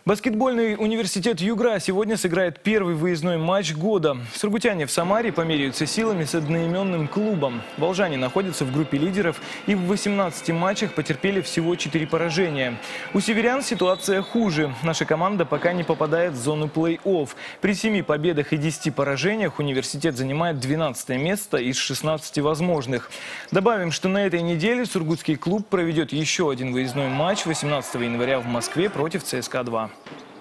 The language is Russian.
Баскетбольный университет «Югра» сегодня сыграет первый выездной матч года. Сургутяне в Самаре померяются силами с одноименным клубом. Волжане находятся в группе лидеров и в 18 матчах потерпели всего 4 поражения. У северян ситуация хуже. Наша команда пока не попадает в зону плей-офф. При 7 победах и 10 поражениях университет занимает 12 место из 16 возможных. Добавим, что на этой неделе сургутский клуб проведет еще один выездной матч 18 января в Москве против ЦСКА-2.